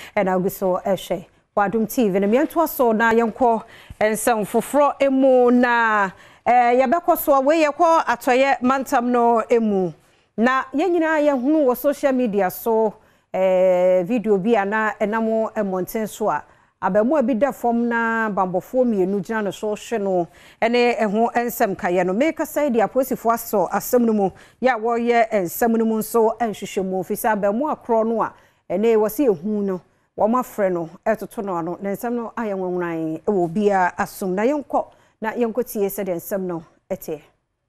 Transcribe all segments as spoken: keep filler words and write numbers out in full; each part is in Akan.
and I'll be so eshe. Adom T V na miento so na yenko ensem foforo emu na eh yebekọ so we yekọ atoye mantam no emu na yenyina yehunu wo social media so eh video bi ana enamo emonten so a abamu abi da fom na bambofo mienu gina no so hwe no ene eho ensem kaye no make side dia posifo aso asem no mu ya wo ye ensem no mu nso enhwehwemu ofisa abamu akro no a ene wose ehu no Wama freno etoto no ano na nsem no aye nwonwan e wo bia asum na yenko na yenko tie se de nsem no ete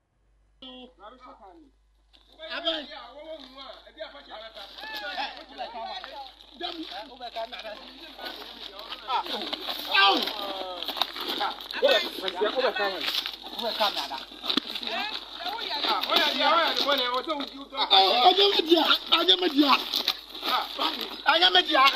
I am a dear.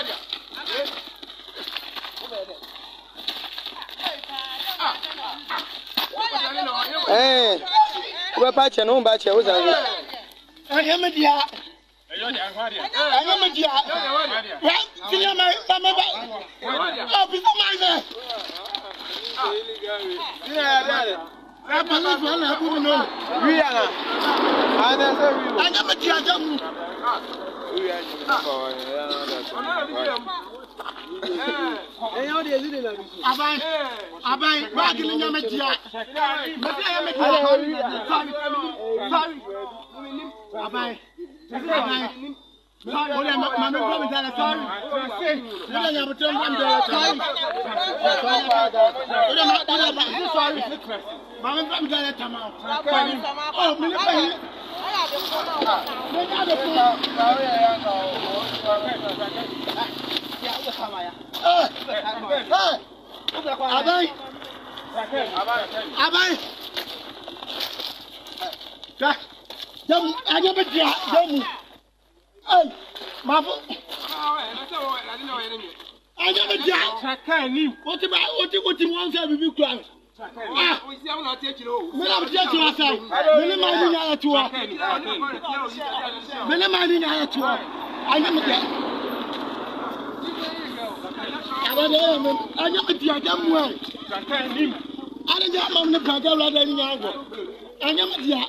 Eh, we're patching on batch. I am a dear. I am a dear. Well, see my mama. Oh, be my yeah, I believe one I wouldn't know. We are. I am a dear. Abai, abai, bagin na media. Media media. Sorry, sorry. Abai, abai. Sorry, ola mama go mi dala sorry. Ola ya mutum ban dala sorry. Ola ma dala ba sorry. Mama ban dala tamam. Oh, mi le Abai, abai, jam, aja bedia, jam. Hey, mafu. Aja bedia. Sakani. What about what? What you want to be crying? Ah, we see I'm not taking you. Me not taking you outside. Me not minding you at all. Me not minding you at all. I never get. I don't know. I never did that well. I don't get mom the paper rather than you. I never did.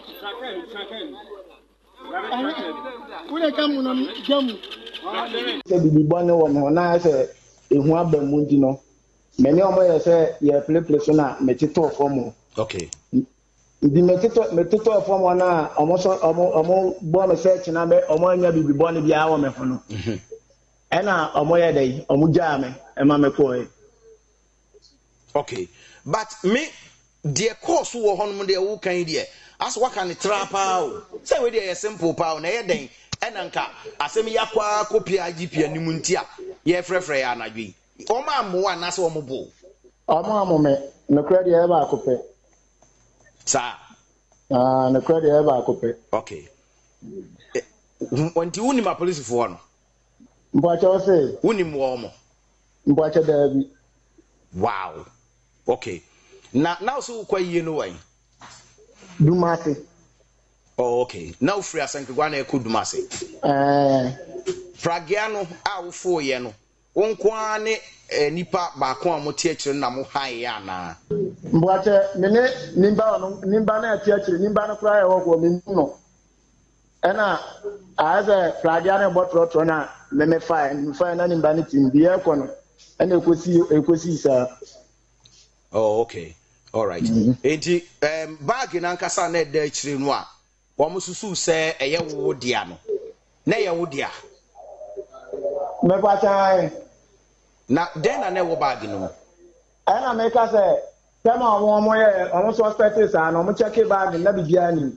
When I come on, jump. Say the born one. Now I say, if one be mundi no. Many of my say, yeah, play play so na metito form. Okay. The metito metito form one na almost almost almost born search na be almost nya bibi born bi awo me fono. Mhm. E na almost ya dey almost ja me e ma me ko e. Okay. But me the course wo hono de wo kan de as what can trap out. Say we dey simple pa na ye den e na nka asem yakwa copy I G P animu ntia ye frefre ya na dwi. Oma amu anase omubo. Oma amu me no credit e ba akope. Sa. Ah, no credit e ba akope. Okay. Wonti wuni ma police fo no. Mbacha o say. Wuni mo mo. Mbacha da bi. Wow. Okay. Na now so kwa yie no wan. Dumase. Oh, okay. Now free Asankrangwa na eku Dumase. Eh. Fragiano a wo fo ye no. Onkwa ne nipa ba ko amote akire na mo han ya na mboache mene nimba no nimba na ati akire nimba no kra ya wo ko mi no ena aza flagia na botro tro na me me fa me fa na nimba ne timbi e ko no ena ekosi ekosi sa. Oh, okay. All right. Enti um bag na nkasa na eda akire no a wo mususu se eye wo dia no na ye wo dia me kwa chai na den na newo bag no e na me ka say tema omo omo ye omo suspect is an omo check bag na bibia ni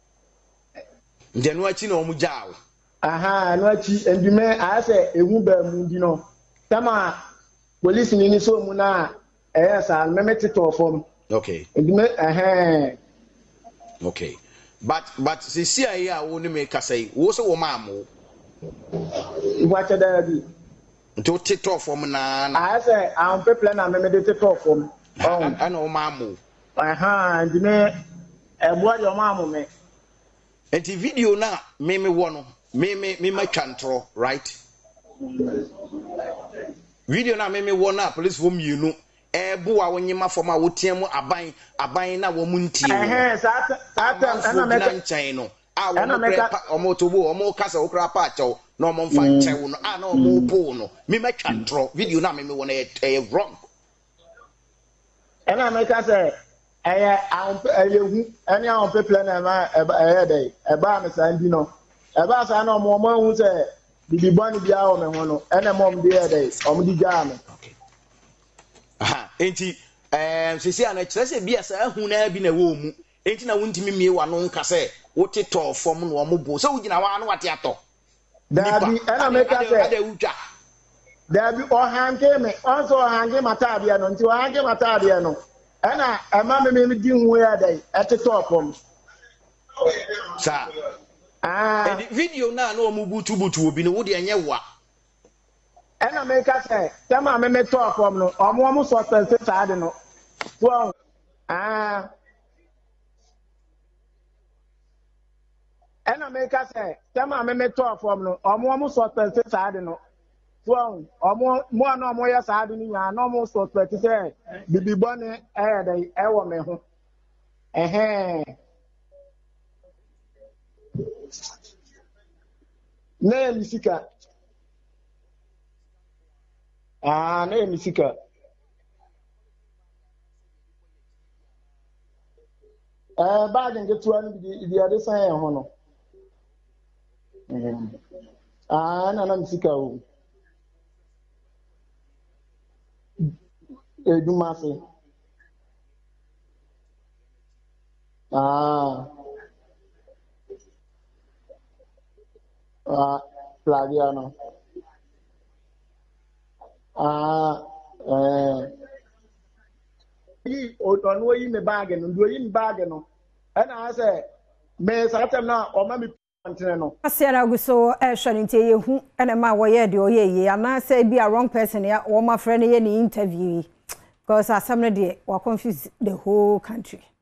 den wachi na omo jaaw aha no achi endime a say ehu ba mu di no tema police ni ni so mu na eh sa me metito form. Okay. Endime eh okay. But but se si aye a wo ni me ka say wo so wo ma mo what da bi to TikTok from na na I say I'm people na me me TikTok from oh I know mamu aha ndi me e bo yo mamu me enti video na me me wo no me me me ma twantro right Video na me me wo na police wo mienu ebu wa wonyema fom a wotiam aban aban na wo muntie wo eh sa sa ana me ka nchen no a wo mo kra omo tobo omo kasa wo kra pa achew na omo mfa nchen no a na omo po no me matwa tro video na me me wo na e wrong ana me ka say eh ayehu ani a on pe plan na ma eh dey e ba me sa ndi no e ba sa na omo omo hu say bibi boni bia o me ho no ene mom de e dey omo di gya me aha enti eh sisi ana kyerese bia sa hu na bi na wo mu enti na wontimi mie wa no nka se wote to fom no omo bo so wugina wa no wate ato dabi ana me ka say ada wuja dabi o hange me on so hange mata bia no nti o hange mata bia no ana ama me me di hu ya dey ate to fom sa ah and video na na omo butu butu obi no wo de enye wa ana me ka say tema me me to fom no omo omo so pese sa de no so ah ana me ka say tema me me to fom no omo omo so pese sa de no so omo mo na omo ya sa de ni ya na omo so pese say bibi bone eh dey e wo me ho eh ne misika ah ne misika eh bag ngetu an bi bi ade san e ho no mhm ah na na misika o edumase ah ah plagiano ah eh yi odon wo yi me bag no ndo yi me bag no ana say me satem na o ma mi pantene no asiara guso e hwani ntie yehu ena ma wo ye de o ye ye ana say be a wrong person ya wo ma frɛ ne ye ni interview because asam no de wa confuse the whole country.